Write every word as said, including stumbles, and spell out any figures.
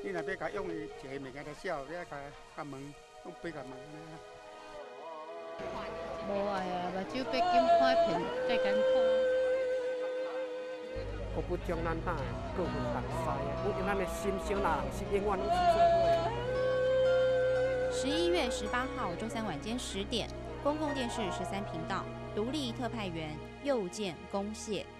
你若要甲用伊一个物件来笑，你要甲甲问，用杯甲问安尼。 无爱啊，目睭被金看片，再艰苦。 国不将咱打，各分东西啊！我因咱的心小人是永远拢是做伙的。 十一月十八号周三晚间十点，公共电视十三频道独立特派员又见公谢。